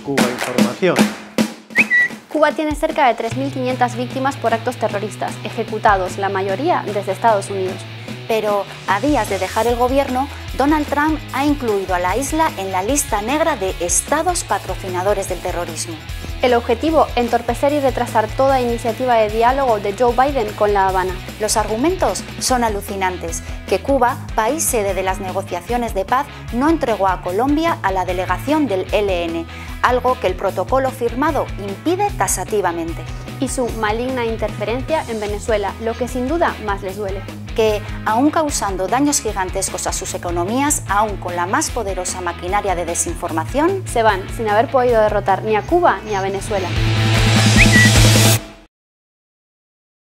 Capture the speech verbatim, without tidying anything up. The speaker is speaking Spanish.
Cuba Información. Cuba tiene cerca de tres mil quinientas víctimas por actos terroristas, ejecutados la mayoría desde Estados Unidos. Pero a días de dejar el gobierno, Donald Trump ha incluido a la isla en la lista negra de estados patrocinadores del terrorismo. El objetivo, entorpecer y retrasar toda iniciativa de diálogo de Joe Biden con La Habana. Los argumentos son alucinantes, que Cuba, país sede de las negociaciones de paz, no entregó a Colombia a la delegación del E L N, algo que el protocolo firmado impide tasativamente. Y su maligna interferencia en Venezuela, lo que sin duda más les duele. Que, aun causando daños gigantescos a sus economías, aun con la más poderosa maquinaria de desinformación, se van sin haber podido derrotar ni a Cuba ni a Venezuela.